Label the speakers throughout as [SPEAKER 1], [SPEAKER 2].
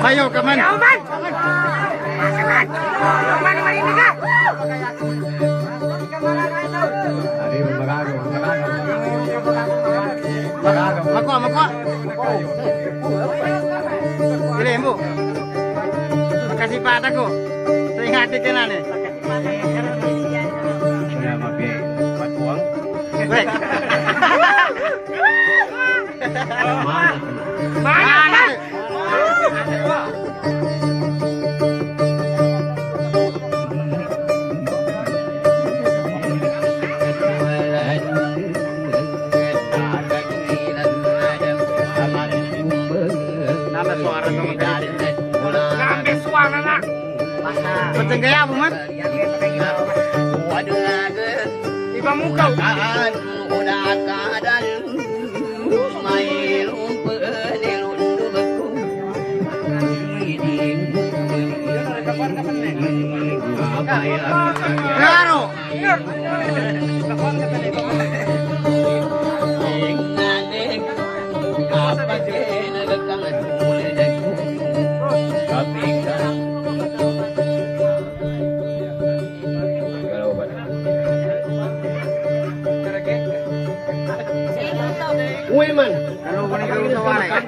[SPEAKER 1] Ayo, kaman.
[SPEAKER 2] Ayo, man. Man, ini ka.
[SPEAKER 1] Mako. Pilih, Bu. Makasih Pak Taku. Sering hati kena nih.
[SPEAKER 3] Saya mampir buat uang.
[SPEAKER 1] Baik.
[SPEAKER 2] Mana? Ngambil suara nak.
[SPEAKER 1] Penceng gaya apa, Mat?
[SPEAKER 2] Iba muka.
[SPEAKER 1] Claro.
[SPEAKER 3] Ueman.
[SPEAKER 1] Kalau boleh kalau tawar ya.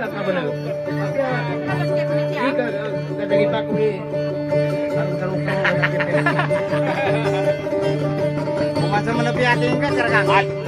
[SPEAKER 1] Masa menepi hati enggak kerekang.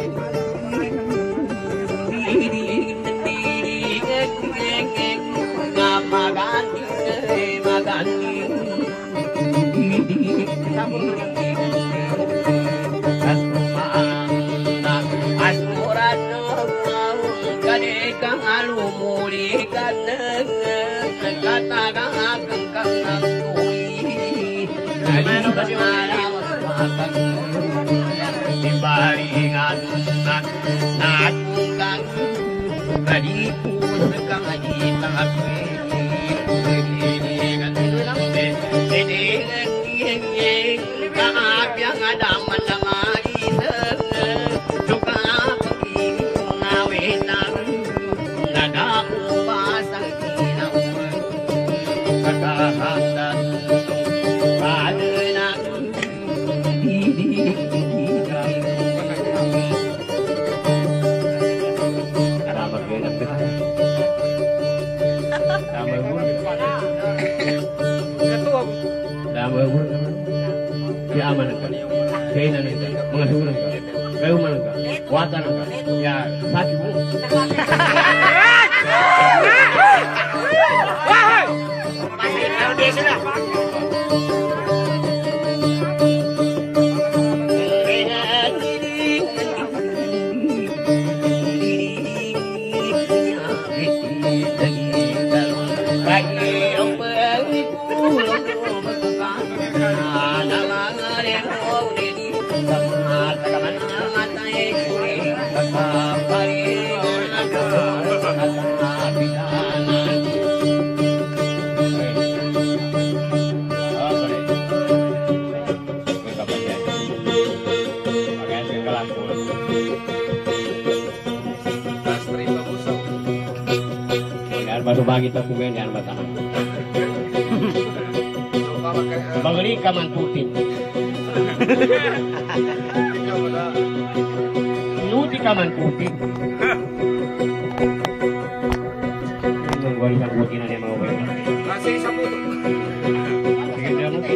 [SPEAKER 3] Ya, satu. Baru bagi tak kumen dan batang. Bagari kaman putih. Nuti kaman putih. Menggori kaman putih nanti mau beli.
[SPEAKER 2] Kasih sapu.
[SPEAKER 3] Tidak mungkin.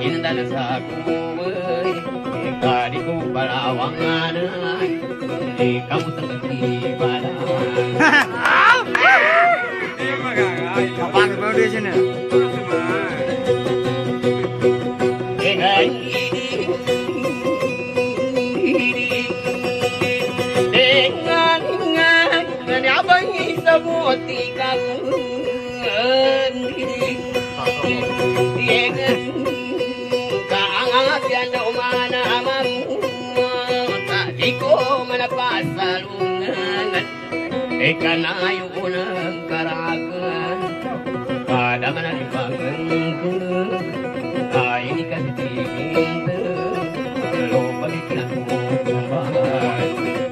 [SPEAKER 3] indan sa kuway Ika di ko balawangan Di kamu tengah bala
[SPEAKER 1] Kapag foundation na.
[SPEAKER 3] Dengan abang semua tiga kaangat yan daw manamang tadi ko manapasalungan ika na yung unang karagan pada manalipagan ko ay hindi ka titigin pero balik na ko kumbahan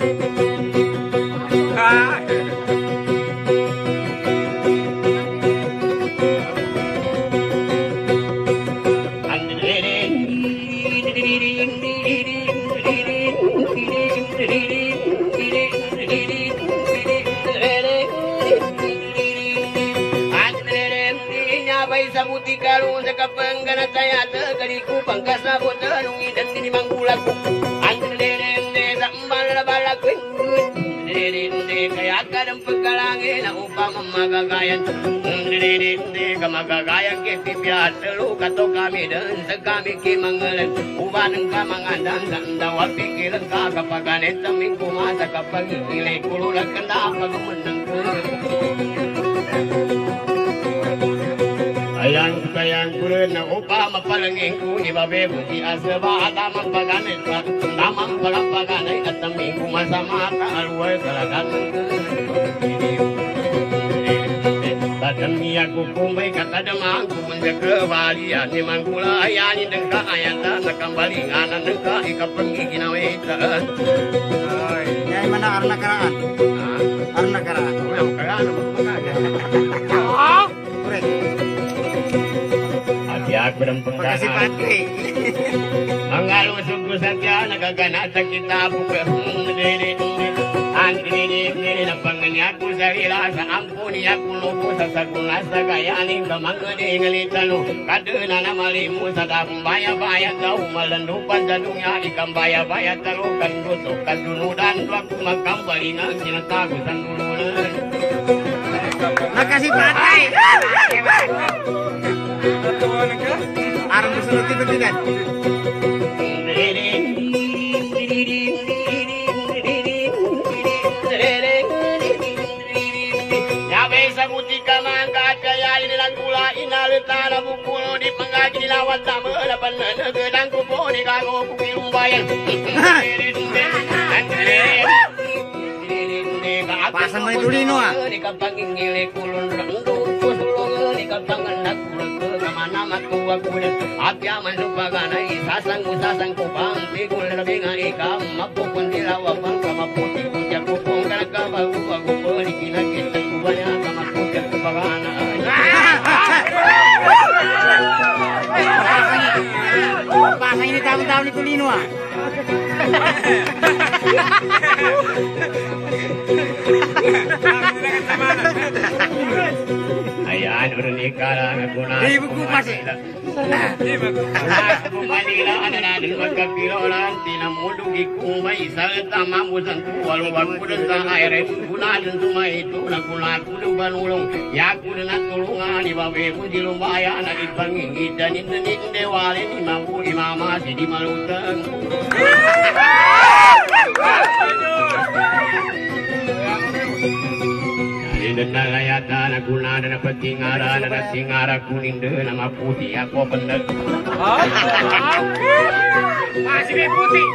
[SPEAKER 3] Sabuti kalung sa kapangganat saya tegariku pangkas sabot nungi dan ini manggulaku andrelende sambal balak ndrelende kaya kadang pegalangin na upama magagayan ndrelende kamagagayan ke pipiat telu kato kami dan sekami ki mangalan ubanang kamangandang sandawa pikiran ka kapaganet taming kumasa kapag nilay kululat kanda pagmenang Ayang kayang kulen na upa mapalangin ko ibabe buti asaba atamang paganet tamang pagapaganay at taming kumasama ka alway kalagan Tadami aku kumay katadamang kumunja kebalian ni manggula ayani dengka ayanda nakambali nganan dengka ikapenggi ginawitaan
[SPEAKER 1] Yan mana arna karaan. Arna karaan.
[SPEAKER 3] Ang karaan
[SPEAKER 1] Correct.
[SPEAKER 3] Aku dan
[SPEAKER 1] Makasih Patri.
[SPEAKER 3] Mangalu suku satya nagaganat sa kita buka Andini napangan aku sarila sa ampuni aku lupo sa saguna sa kayaning kamangani ngalitano kadena na malimu sa dabong baya-baya daw malandupan sa dunya ikang baya-baya talo kan gusto kadunudan aku magkambali na sinatago sa nulunan
[SPEAKER 1] Makasih Patri. Arang bersulut itu tidak.
[SPEAKER 3] Yabe sabuti kamangka kaya inilang gula inalitana bukul di pengaji lawan sama lapan negedang kupo di kago kukilung bayan.
[SPEAKER 1] Pasang may tulino ah.
[SPEAKER 3] Di kapanging ngili kulun rendu kusulong di kapangan nakul ke kamana matua kulit apya mandupagan ai sasang kupang tikul lebih ngai kam mapukun dilawa bang kama putih kuja kupung kana kaba upa kupeli kila kita kubanya kama kuja kupagana
[SPEAKER 1] Pasang ini tahun-tahun itu tulino ah.
[SPEAKER 3] Ayan, bernikah na guna.
[SPEAKER 1] Di buku masih.
[SPEAKER 3] Kumalila na din magkapilolan tinamudugi kumay salta mamusan walong wakudan sa aire gunadan sumay ito na kunakudan banulong yakudan at tulungan ibabe mo di lumaya na ipangingitan indanik dewalin imamu imama si di malutang Indah layata na guna na patingara na singara kuninda na maputi ako pendet.
[SPEAKER 2] Masih may putih.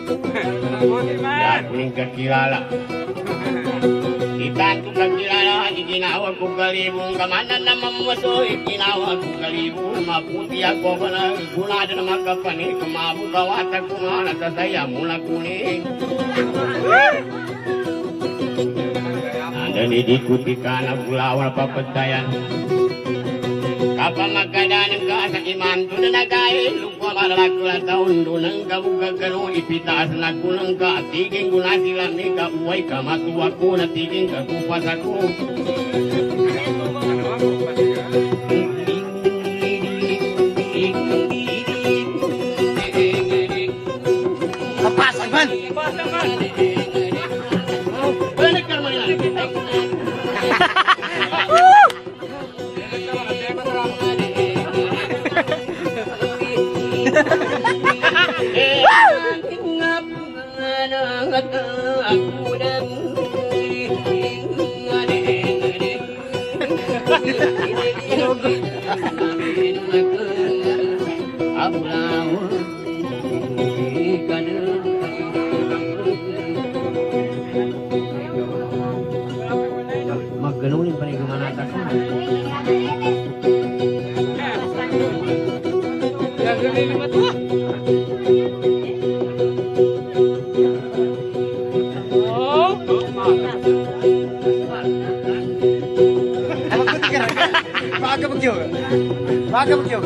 [SPEAKER 3] Ya kuning kakilala. Itan ko kakilala ginawa ko kalibong kamanan na mamusoy ginawa ko kalibong maputi ako pendet. Guna na makapani kumabu kawata kumana sa saya mula kuning. Dan diikuti karena bulawal papatayan kapag magkadanan ka sa iman doon na nagay lupa malakula taon doon ang kabuga gano ipitaas na kulang ka tiging ko na sila ni kauway ka matuwa ko na tiging ka kupas ako Balik ka naman yan.
[SPEAKER 4] Magganunin pa rin gumana atas mo.
[SPEAKER 1] Baka begitu.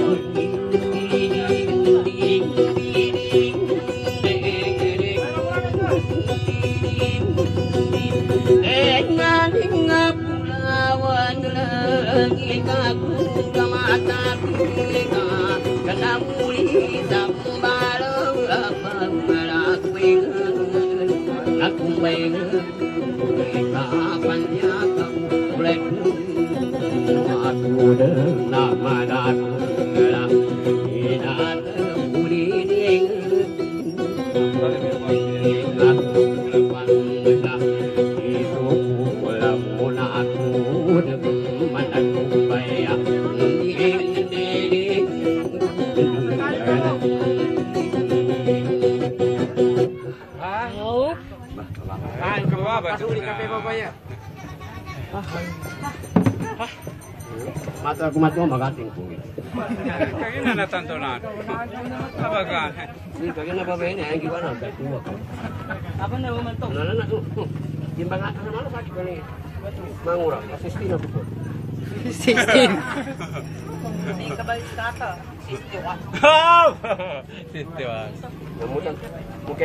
[SPEAKER 4] Mata aku mati magating po.
[SPEAKER 2] Kaya na natantunan. Abaga.
[SPEAKER 4] Kaya na ba ini ang gimana sa tuwa ko.
[SPEAKER 1] Apa na naman to?
[SPEAKER 4] Na. Timbang atas mana sakit ni. Mangurang, asistin ako po.
[SPEAKER 1] 16.
[SPEAKER 5] Hindi ka ba istata? Istiwa.
[SPEAKER 2] Sitiwas.
[SPEAKER 4] Namutan mungkin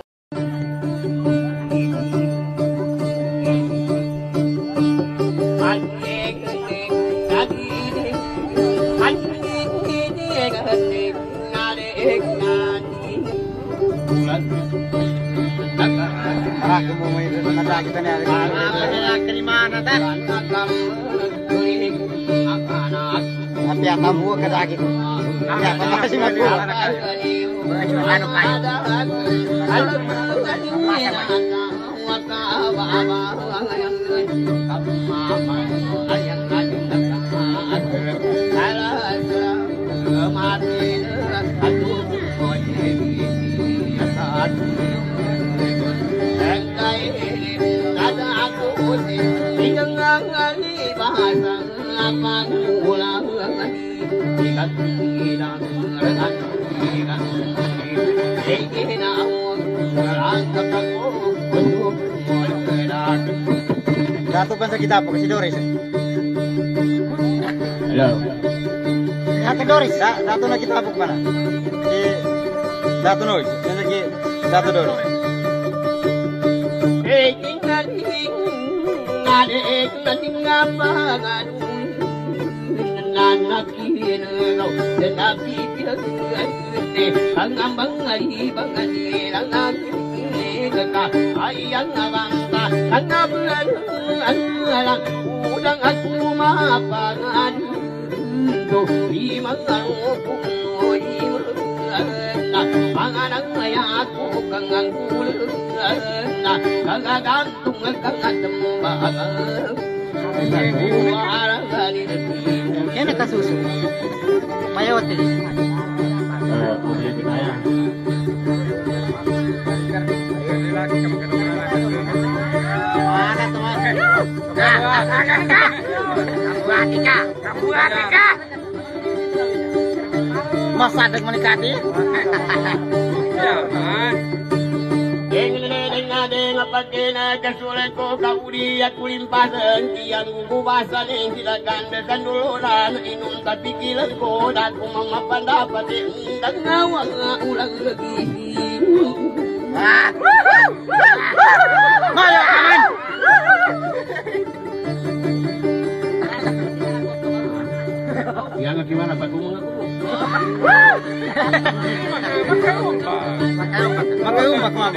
[SPEAKER 1] Kita ni mana dah? Tapi yang kamu kata kita. Ya, makasih mas. Anu Dato pa sa kita po kasi Doris.
[SPEAKER 4] Hello.
[SPEAKER 1] Ate Doris, dato na kita po pala. Si Dato Noy, lagi Dato Doris.
[SPEAKER 3] Udang aku mapangan panganang aku kangang kagagantung
[SPEAKER 1] Yan nakasuso. Mayawat din. Masadag manikati.
[SPEAKER 3] Pagkina kasulat ko kauli at kulimpasan Kiyang gugubasan ang silagan Besan duluran inong tapikilan ko Dat kumamapan dapat Indag ngawa nga ulang lagi
[SPEAKER 1] Mayo kanan.
[SPEAKER 4] Yang gimana Pak Gumung aku?
[SPEAKER 2] Magkaroon pa.
[SPEAKER 1] Makaumak mama.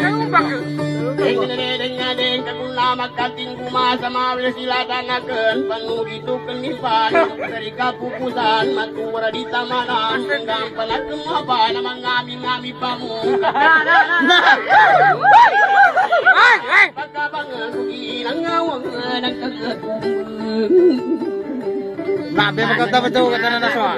[SPEAKER 3] Deng kaguna makating kumasa mawala sila tanakan panugi itu kenipan dari kapupusan matura di tamanan hanggang palat kemapa na mangami-ngami pamuka. Pagkabangan kugilang ngawang nagkagatung.
[SPEAKER 1] Nabi magkatabato ka na naswa.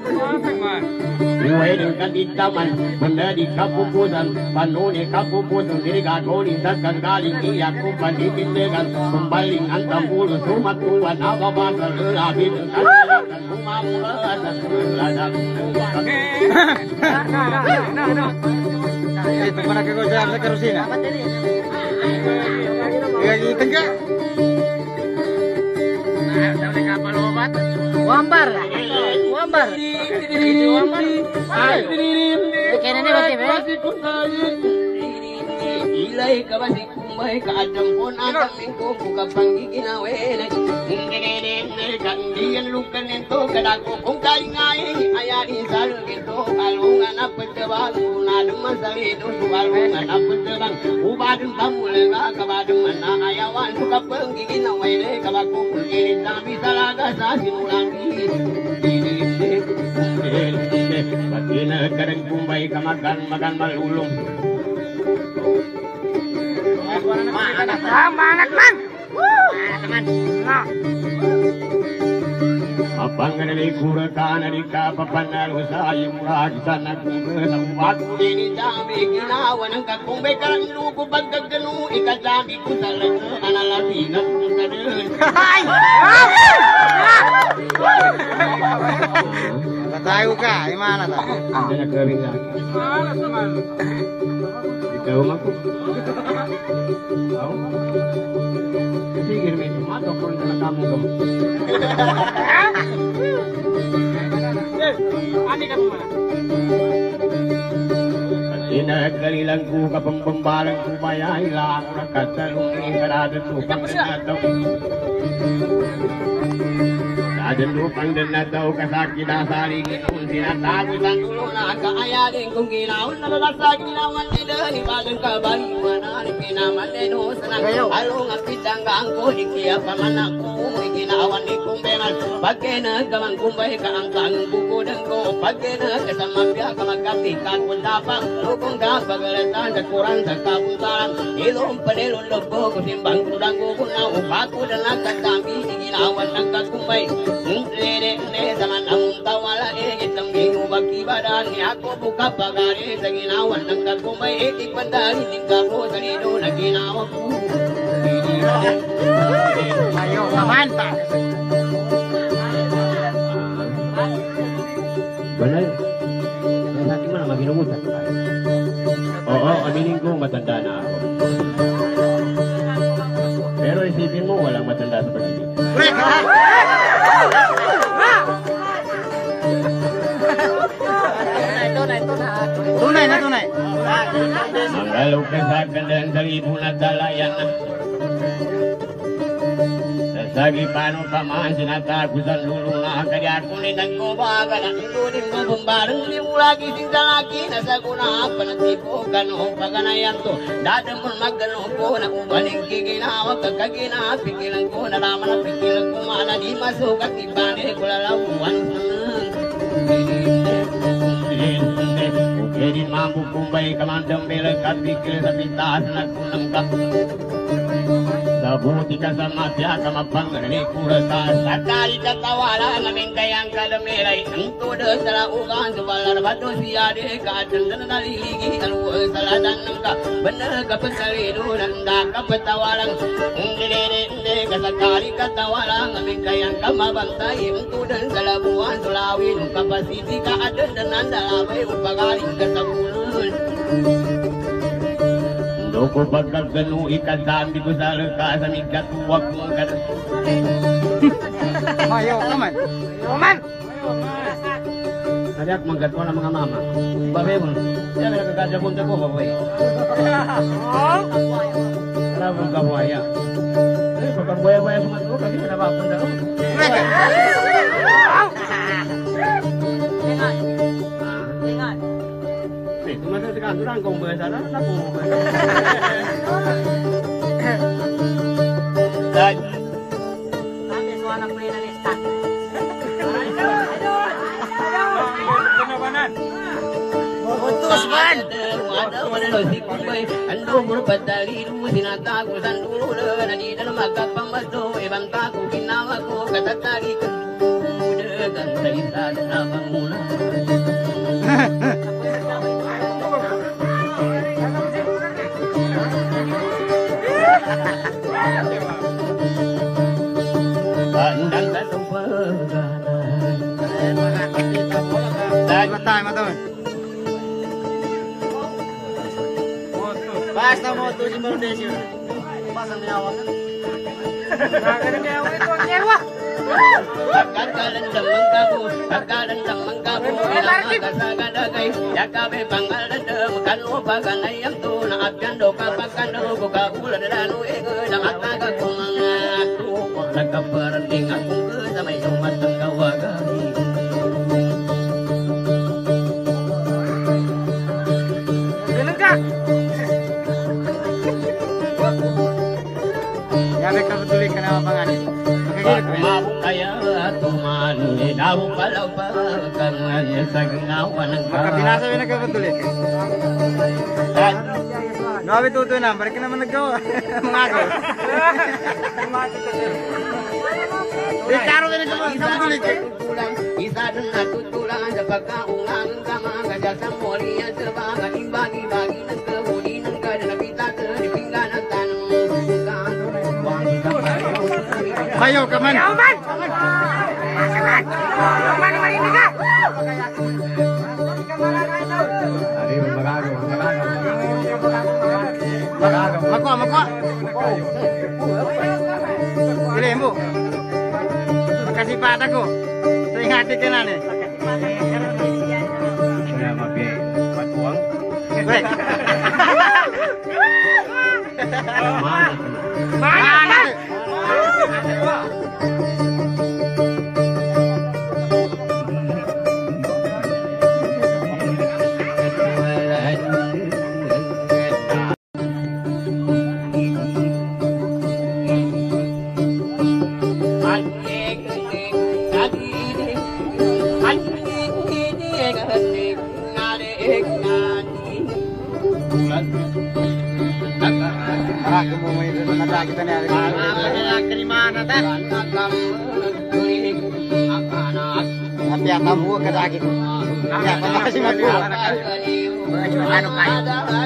[SPEAKER 3] Iway ng katitaman, banda di kapupusan, panuni kapupusan, dirigatoling sa kanggaling iyak kung panitindigan, kumbaling ang tampulo, sumatuan, ababasa, lulabit, ang kasilakan, kumamula sa suladang
[SPEAKER 1] Ito pa nagkakosya sa karusina. Gagitan ka.
[SPEAKER 5] Wambar. Wambar. Kaya na ba
[SPEAKER 3] Ilay ka ba si kumbay ka adampon ang kamingko buka panggiginawen kandiyan lukan nito kadako kung kalingay ayarin sa lugito kalungan na pagtabang unadong masalido sukalungan na pagtabang ubadong pamulaga kabadong manaayawan suka panggiginawen kabako kung kilit nabi salaga sa sinulang pati na karang kumbay ka magan malulong
[SPEAKER 5] Anak man.
[SPEAKER 3] Apang nalay kura ka na rin ka papanalo sa iyong ragi sa nagkumbay sa wakto din dami ginawa ng kakumbay karang lugo pagkagano ikadami ko sa laso analabinat ng kadun.
[SPEAKER 1] Tatayo ka, imana ta.
[SPEAKER 3] Ang nagkaring nga. Ikaw mako. Sige rin, mato ko rin na kamo ko. Inagkalilang ko kapambambalang ko bayay lang nakasalungin karada supang nataw. Sadan lupang dan nataw kasakit asaling inun sinatago sa tulo na kaayarin kung ginawan na lalasa ginawan nila ibagan kabaliwan na pinaman neno sanang along at pitanggang ko ikiya pamanak ko ginawan ni kumbengan pagkena kamang kumbay ka ang kangang bukudang ko pagkena kasama piya kamagkatikan kung tapang lukong kapagalatan sa kurang sa kapuntaran ilong panilong lobo ko simbang kudang ko na upako na nagkatami ginawan ng kakumbay Nere zaman ang tawala itang ginubag ibadan ni ako buka pagari sa ginawan ng kakumbay ikwandali tingka ko sa nido na ginawa ko
[SPEAKER 1] Ayo, kaman pa.
[SPEAKER 3] Balay, natin mo na maginumutan oo, aminin ko matanda na ako pero isipin mo walang matanda sa pag-ibig
[SPEAKER 1] Tunay na tunay.
[SPEAKER 3] Manggalog ka sa kandang sa libo na dalayan Sasagi paano pa man sinatakusan lulong na kaya kunin ko baga na itunin mo bumbarang liwulagi sing dalaki nasa kuna panatipo kano paganayan to dadamon magano ko na ubaling kiginawa kagagina pikilan ko na naman na pikilan ko mana di masukat ibane ko lalawan Ukedin mampu kumbay kamandang bela kapikil sa pintahan na kunang ka Sabuti ka sa mafia kamapang kurasa Sakali tatawala namin kayang kalamilay Ang tudo sa laugan Subalar bato siya di kaatan na naliligi Aluwa sa ladan ng ka Benar kapasalido Nanda kapatawalang Hindi kasakali katawalang Namin kayang kamabantay Ang tudo sa labuan Sulawin Ang kapasiti ka adan Dan nandalabay Upagaling ka sa bulun Doko pagkagano ikadami ko sa laka sa migatuwag mo ka
[SPEAKER 1] Ayo, kaman. Kaman.
[SPEAKER 3] Nadiak magkatuwa ng mga mama Babay mo Siya may nakakadya punta ko babay Alam mo kabuaya Eh, pagkabuaya-buaya sa matuwa Kasi pinapapunta ko
[SPEAKER 4] cuma sekarang orang kau bahasa lah, aku bahasa.
[SPEAKER 5] Sabi so anak mo na lista.
[SPEAKER 2] Kinabanan.
[SPEAKER 3] Utus ban. Ada mana si kumbai, ando berpatali dulu sinataku sandulu na di dalam magkapamato ibang taku ginawa ko katatali ko dengan cerita na panguna. Andang satu pegangan.
[SPEAKER 1] Matay, matay. Basta mo ito si Baldesio. Basta may awak.
[SPEAKER 5] Nakakala niya ako ito ang nyewa.
[SPEAKER 3] Kakalan damang kabu, kakalan damang kabu, ilang makasagalagay, yakabe pangaladam, kanubagan ay ang tuna, at kando kapakando, kukabula na lalo ego, nakataga ko mga tuwa, nagkaparating akong sa may umatang kawagan.
[SPEAKER 5] Ganun ka.
[SPEAKER 1] Yabe ka tuloy ka na panganin.
[SPEAKER 3] Mabuk kaya tuman, inabuk palaw pa, kanganya sa ginawa ng
[SPEAKER 1] Maka binasa mo nagkapatuloy. Nabi tuto na, balik ka naman naggawa. Mga ako. Di karo ka nagkapatuloy.
[SPEAKER 3] Isa dun natutulangan sa pagkaungan sa mga sa moriyan sa mga ibagi-bagi ng kahuli ng kada napita sa dipinggan at tanong.
[SPEAKER 1] Bayo ka man.
[SPEAKER 5] Yaw man! Masalat! Yaw man naman hindi ka!
[SPEAKER 1] Makwa, makwa. Dili mo. Makasih pa ako. Sa ingati ka na ni.
[SPEAKER 4] Saya mapi patuang.
[SPEAKER 1] Weh.
[SPEAKER 5] Mana?
[SPEAKER 1] Ako mo may nata kita na. Terima na ta. Tapi apa buat ke lagi tu? Ya, masih mampu. Ano kayo?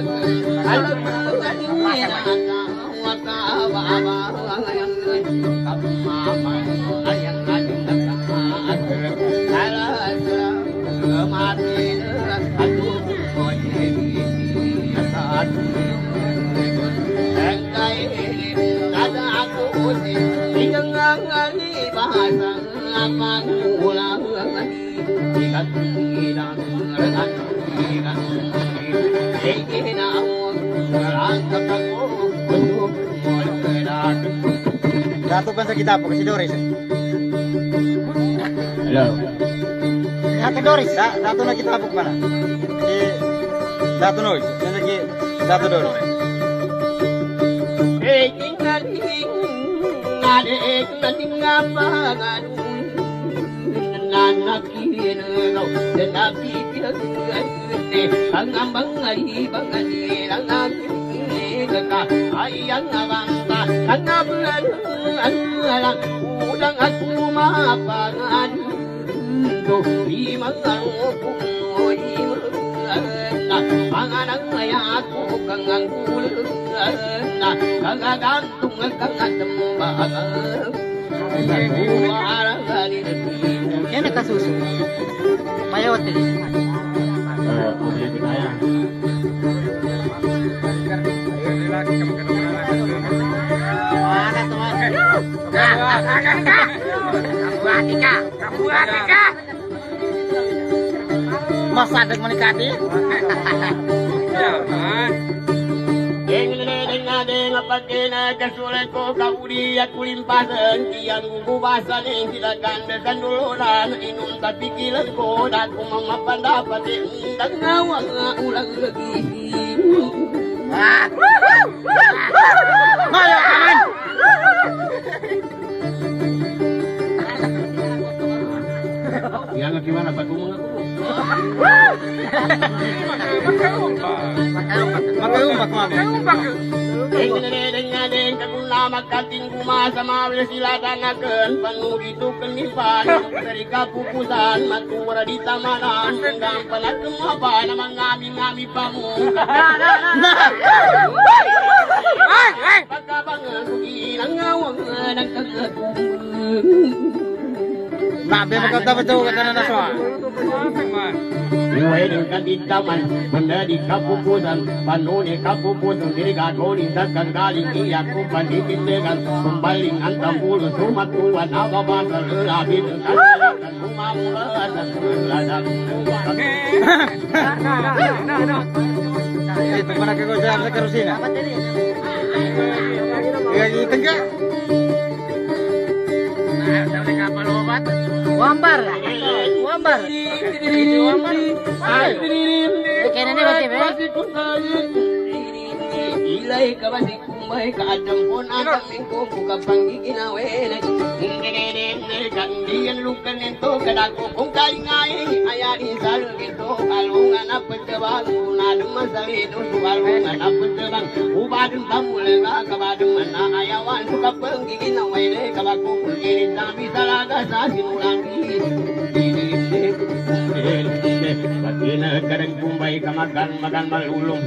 [SPEAKER 1] Dato pa sa kita po kasi Doris.
[SPEAKER 3] Hello.
[SPEAKER 1] Ate Doris, dato na kita po pa na. Si Dato Noy, yan lagi Dato Doris.
[SPEAKER 3] Ang ambang ali bangali ang ka ayang abangka ang abulan ang alang udang at umapangan do limang arupong ang anang maya ko kang ang kulang kagagantung kang atambaga
[SPEAKER 1] Yan nakasuso. Mayawat din. Masa ada menikati?
[SPEAKER 2] Ya, man.
[SPEAKER 3] Deng pagkena kasulat ko kauli at kulimpasan Iyang gugubasan ang silagandasan duluran Inong tapikilan ko dat kumaman dapat Indang ngawang nga ulang lagi
[SPEAKER 1] Mayo kaman.
[SPEAKER 4] Yang gimana Pak Kumung aku?
[SPEAKER 1] Magkayumpak mami.
[SPEAKER 3] Dengan kaguna makating kumasa mawala sila danakan Penuh itu kenipan dari kapupusan Matura di tamanan Hanggang palat kemapa na mangami-ngami pamu Pagkabangan kugilang ngawang nagkakatumang
[SPEAKER 1] Nabi magkatapat daw ka na naswa.
[SPEAKER 3] Iway ng kaditaman, manda di kapupusan, panuni kapupusan, diri gagawin sa kanggaling iyak kung panitindigan, kumbaling ang tampulo, sumatuan, ababasa, lalabit, ang kagalikan, umamula sa suladang
[SPEAKER 1] Ito pa nagkakosya sa karusina. Gagitan ka.
[SPEAKER 5] Wambar. Wambar. Kaya na
[SPEAKER 3] Ilay kabasi kumbay kaadang pon ang mingko buka panggiginawen kandiyan lukan nito kadako kung kaingay ayarin sal gito kalungan na pagtabang unadang masalido sukalungan na pagtabang ubadang pamulega kabadang manaayawan buka panggiginawen kabako kulkirin sabi salaga sa sinulang Batina kadang kumbay kamagan magan malulong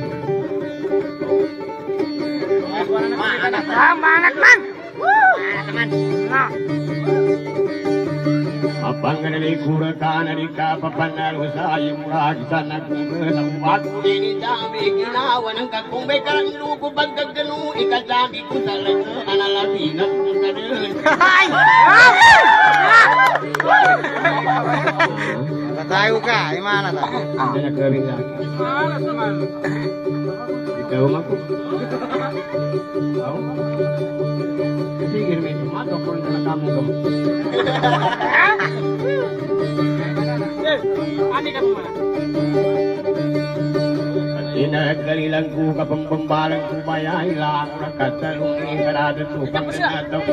[SPEAKER 5] Anak man.
[SPEAKER 3] Apang nalay kurakan na kapapanalo sa iyong lagi sana kung kasawat Dini dami ginawa ng kakumbay karang lugo pagkagano Ikasabi ko sa laga analasinan kung kadun
[SPEAKER 1] Tayo ka, imana ta.
[SPEAKER 3] Hindi na kering lagi Ikaw mako Sige may tumato ko na kamu ko Inagdalilang ko kapambambalang kubayay lang nakasalungin karada supang dinataw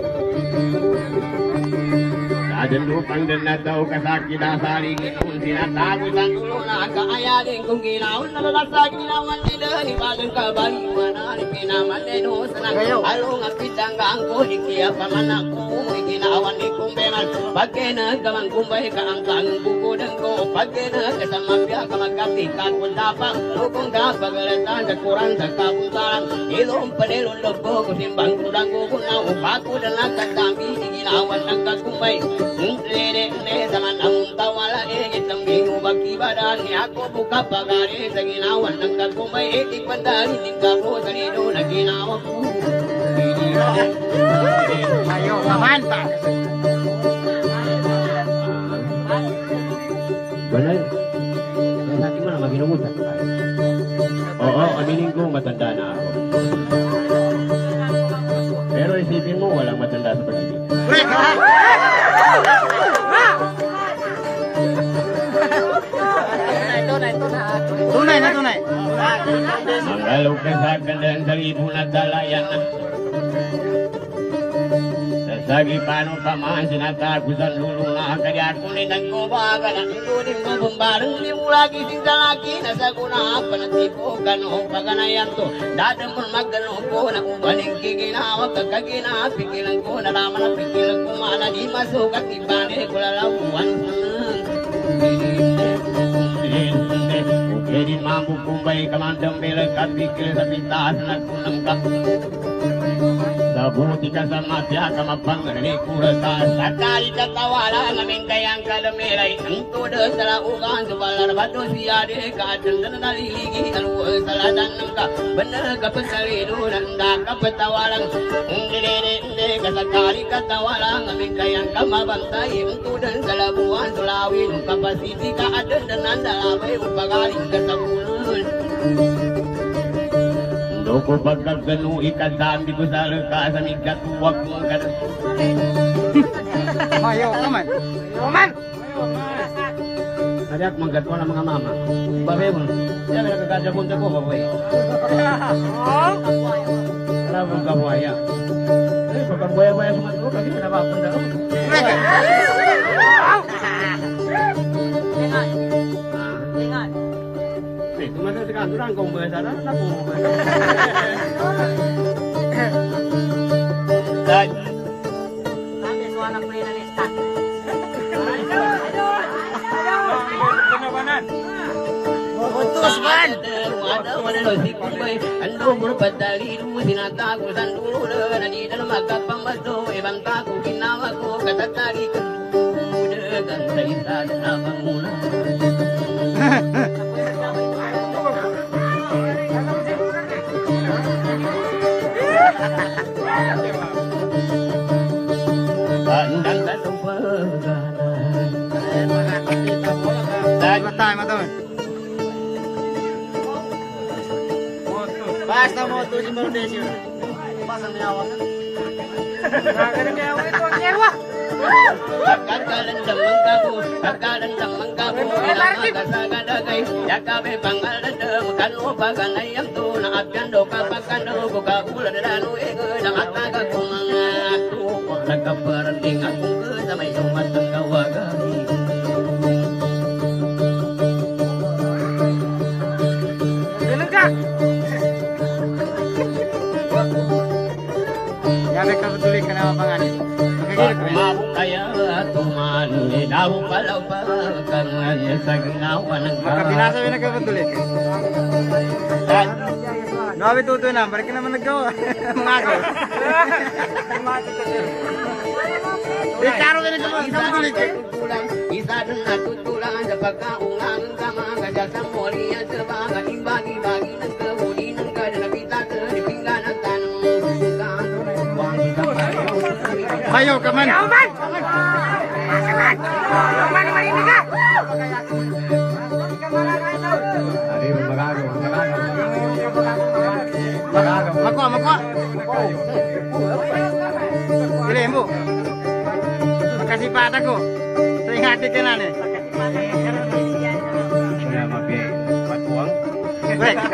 [SPEAKER 3] Sadan lupang dinataw kasakit asari ginun sinatagos ang dulo na kaayarin kung ginaon na babasa ginawan nila ibagang kabaliwan na pinaman neno sanang along at pitanggang ko ikiya paman ako ginawan ni kumbeman pagkena kamang kumbay ka ang kangang bukudang ko pagkena kasamapya kamagkatikan kung tapang lukong kapagalatan sa kurang sa kapuntaran ilong panilong lobo ko simbang kudang ko na upako na nagkatambi ginawan ng kakumbay Nde zaman ang tawala itang binubag ibadan ni ako buka pagari sa ginawan ng kakumbay ikipandali tingka ko sa nido na ginawa ko
[SPEAKER 1] Ayo, kamanta.
[SPEAKER 3] Banay, natin mo na maginumutan Oo, aminin ko matanda na ako Pero isipin mo walang matanda sa pag-ibig
[SPEAKER 1] Tunay na tunay.
[SPEAKER 3] Mangalog ka sa kandang sa libo na dalayan Sasagi paano pa man sinatakusan lulong na kaya kunin ang kubaga na itunin mo bumbarang hindi mo lagi singsalaki nasa kuna panatipo gano'ng paganayan to dadang mo magdano ko na ubaling kikinawa kagagina pikilan ko nalaman na pikilan ko mana di masukat ibane ko lalawan Jadi mampu kumbay kamandang bela kapikil sa pintahan na kunang ka Sabuti ka sa matya ka mapangarini kuratan Sakali katawala namin kayang kalamilay Ang tudo sa laugan sa balarbato siya di ka Tanda na naliligi aluwa sa ladan ng ka Benar ka pasalido nanda ka patawalang Hindi ka sakali katawala namin kayang kamabantay Ang tudo sa labuan sulawin Kapasiti ka adan na nandalabay Upagaling ka sa bulun Loko pagkagano ikadambi ko sa laka sa migatuwag mo ka.
[SPEAKER 1] Ayo, kaman.
[SPEAKER 3] Hari aku menggatwa ng mga mama. Babe mo. Yan ang nagkakadabon ko, baboy. Alam mo kabuaya. Eh, pagkabuaya-buaya sa mga kasi pinapapunda ko. Eh, tumasa sa kanturan kung ba sana, naku mo ba?
[SPEAKER 5] Sabi, so anak ko yun ang istak.
[SPEAKER 2] Pinawanan.
[SPEAKER 3] Utos man! Ada manalo si Kumbay, ando mo padali mo sinatago sa dulo na nandito na magkapamato, ibang tako ginawa ko katatari ka dudagan sa isa na panguna. Andang datang pagana.
[SPEAKER 1] Matay. Basta mo to si Bordesio. Pasang nyawa ka. Nagaling nyawa ito ang nyawa.
[SPEAKER 3] Pagkakalan ng mangkapo, ilang magasagadagay, yakabe pangaladam, kanupaganay ang tuna, abjando kapagkano, bukakulad lalo, ng ataga kong mga tuko, nagkaparating akong kasama yung matang kawagan.
[SPEAKER 1] Yabe ka betulik ka na pangalan.
[SPEAKER 3] Mabuk kaya tuman, daw palaw pa kangan sa ginawa ng
[SPEAKER 1] Makabinasa yun na ka betulik. Nabi tuto na, balik ka naman naggawa. Mga ako. Ikaro ka na ka betulik.
[SPEAKER 3] Isa dun natutulang sa pagkaungang kamagagal sa mori at sa mga ibagi-bagi ng kahuli ng kadalapita sa pinggan at tanong.
[SPEAKER 1] Ayo, kaman.
[SPEAKER 5] Kaman! Kaman, marinig ka!
[SPEAKER 1] Makuha. Dili mo. Makasipata ko. Sa ingati ka na ni.
[SPEAKER 3] Kaya mabiyay, matuwang.
[SPEAKER 1] Wait.